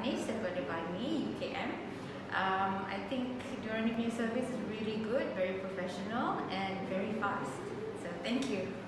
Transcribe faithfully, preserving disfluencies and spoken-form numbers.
Anis daripada Bani, U K M. Um, I think diorang punya service is really good, very professional and very fast. So thank you.